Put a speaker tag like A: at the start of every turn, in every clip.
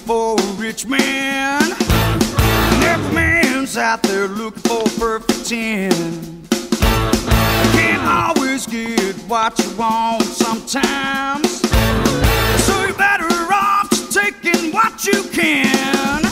A: for a rich man, and every man's out there looking for a perfect 10. You can't always get what you want sometimes, so you're better off just taking what you can.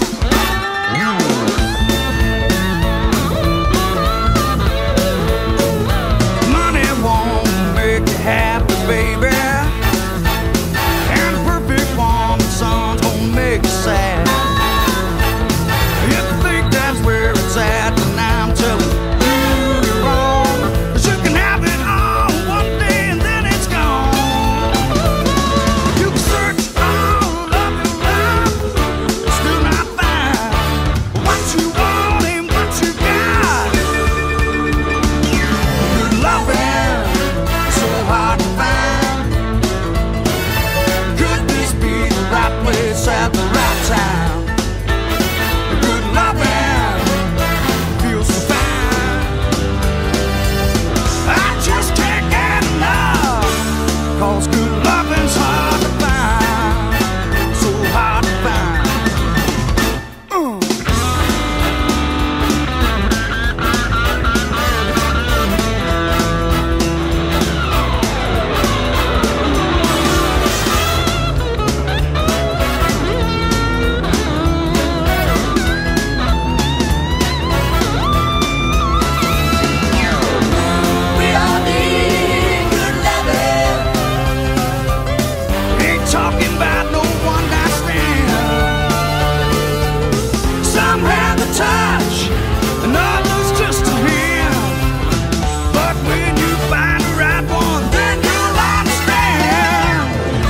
A: Money won't make you happy, baby, and a perfect woman's son's gonna make you sad. If you think that's where it's at, then I'm telling you you're wrong, 'cause you can have it all one day and then it's gone. You can search all of your life, still not find what you want and what you got. Good loving, so hard to find. Could this be the right place at the right time? Good loving feels so fine. I just can't get enough, 'cause good loving's hard to find, so hard to find.
B: We all need good loving.
A: Ain't talking about no one night stand. Some have the touch, and others just a hand. But when you find the right one, then you'll understand.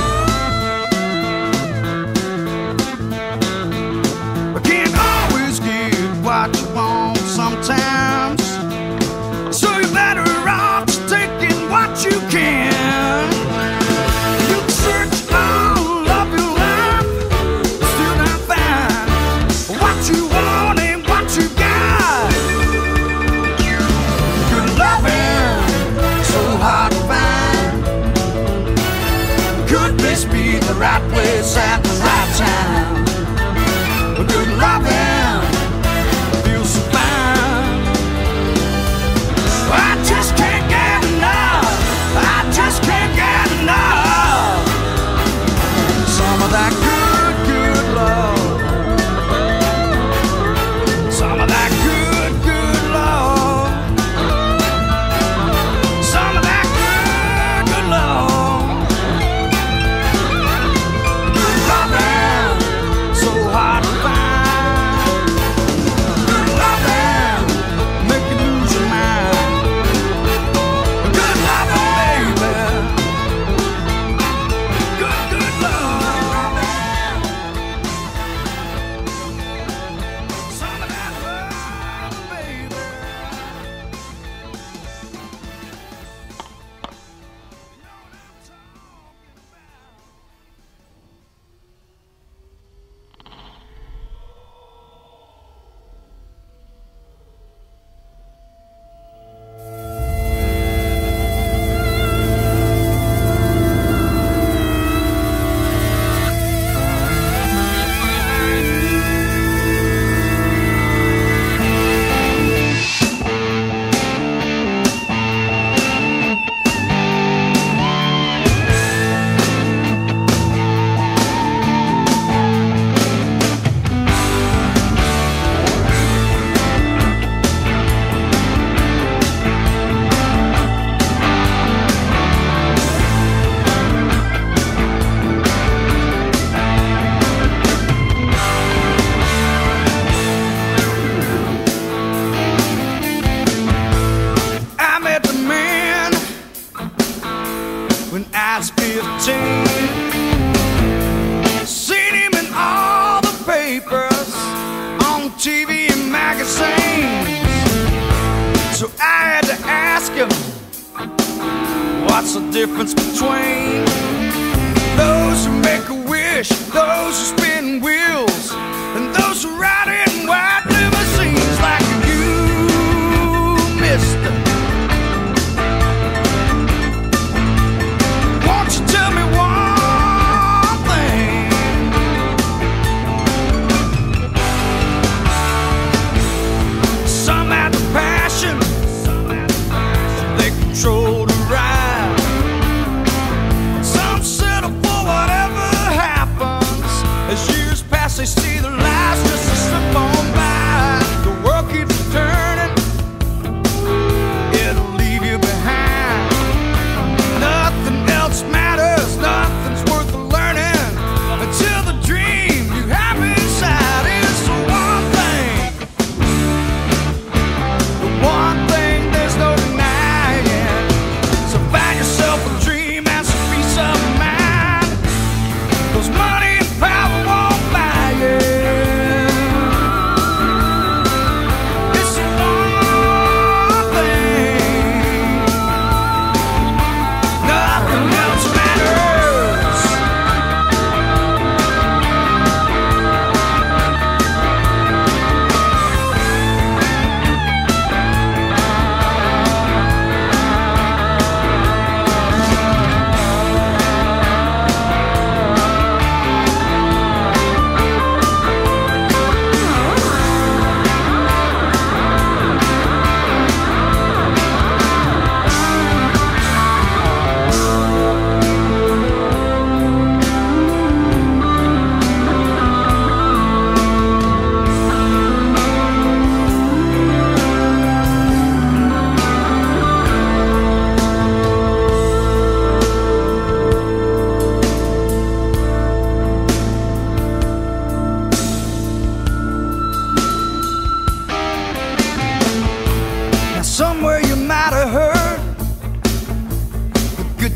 A: But can't always get what you want sometimes, so you're better off just taking what you can. You can search all of your life, still not find what you want and what you got. Good loving, so hard to find. Could this be the right place at the right time? Good loving feels so fine. I just can't get enough. I just can't get enough. Some of that good, good love. Some of that good, good love. Some of that good, good love. Good loving, so hard to find. Good loving, make you lose your mind. Good loving, baby. Good, good love. Some of that love, baby. I met the man when I was 15. Seen him in all the papers, on TV and magazines. So I had to ask him, what's the difference between those who make a wish, those who spin wheels, and those who ride in white limousines like you, mister? Won't you tell me one thing?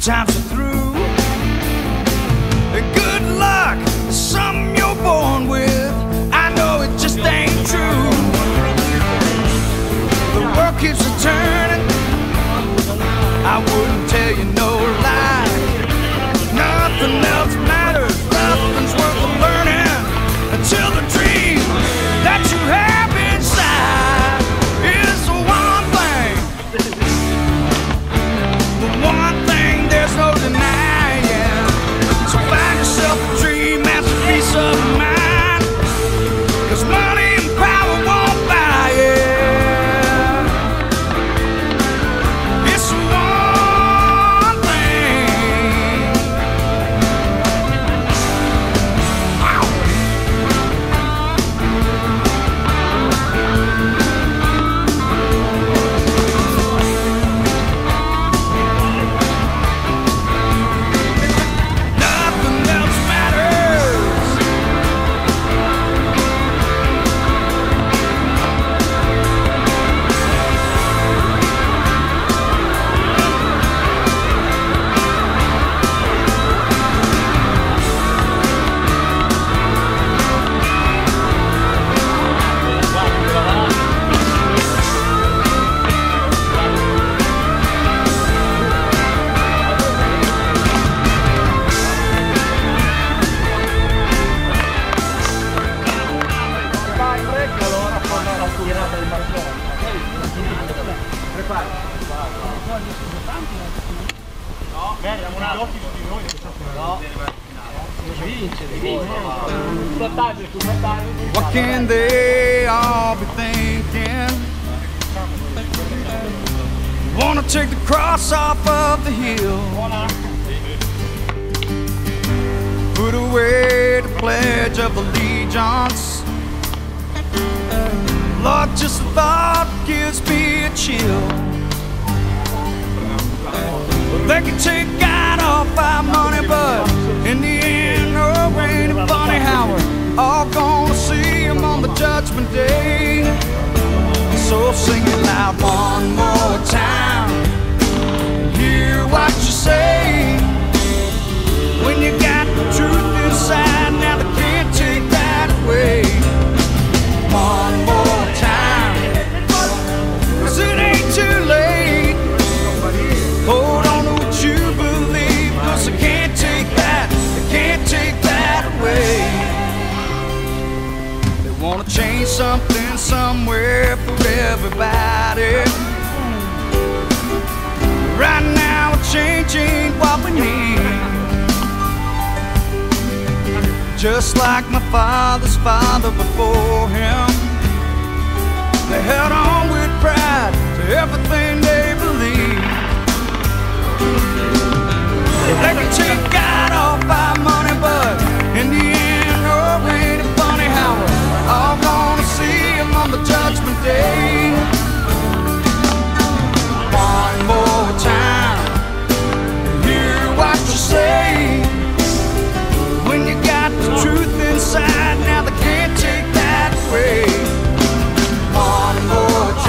A: times are through. Good luck, something you're born with. I know it just ain't true. The world keeps a turning. I wouldn't tell you no lie. Nothing else matters, nothing's worth learning until the dream that you have inside is the one thing. The one thing there's no denying. So find yourself a dream that's a peace of mind. 'Cause money and power won't buy it. It's the one thing. Nothing else matters. What can they all be thinking? Wanna take the cross off of the hill, put away the pledge of allegiance. Lord, just the thought gives me a chill. They can take God off our money, but in the end, oh, ain't it funny how we're all gonna see Him on the judgment day. So sing it loud one more time, hear what you say. When you got the truth inside, now they can't take that away. One more time, 'cause it ain't too late. Hold on to what you believe, 'cause they can't take that, they can't take that away. They wanna change something somewhere for everybody. Right now we're changing what we need. Just like my father's father before him, they held on with pride to everything they believed. They can take God off our money, but in the end, oh, ain't it funny how we're all gonna see Him on the judgment day. One more time, hear what you say. When you got the truth inside, now they can't take that away. One more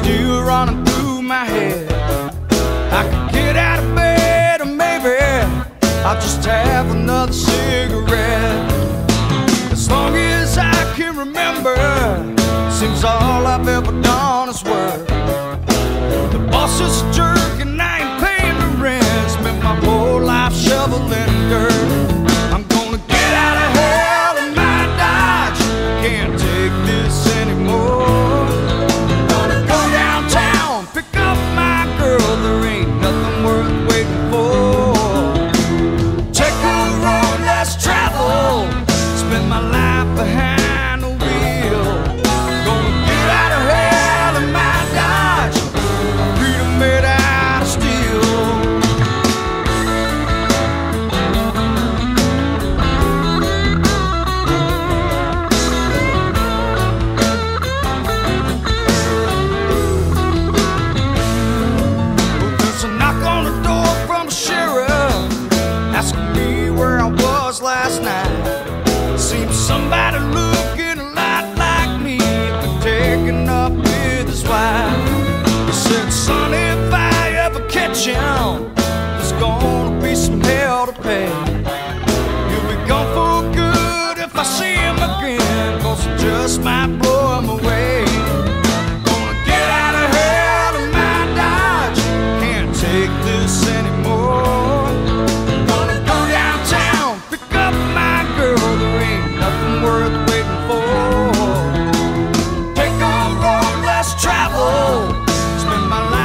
A: still running through my head. I could get out of bed or maybe I'll just have another cigarette. As long as I can remember, seems all I've ever done is work. The boss is a jerk and I ain't paying the rent. Spent my whole life shoveling dirt. I'm gonna get out of hell in my Dodge. Can't take this anymore. Gonna go downtown, pick up my girl. There ain't nothing worth waiting for. Take a road less traveled. Spend my life behind the wheel. Gonna get out of hell in my Dodge. Freedom made out of steel. Well, there's a knock on the door from the sheriff, asking me where I was last night. Seems somebody looking a lot like me, but taken up with his wife. He said, son, if I ever catch him, there's gonna be some hell to pay. He'll be gone for good if I see him again, 'cause I just might blow him away. Gonna get out of hell in my Dodge. Can't take this anymore. Gonna go downtown, pick up my girl. There ain't nothing worth waiting for. Take a road less traveled. Spend my life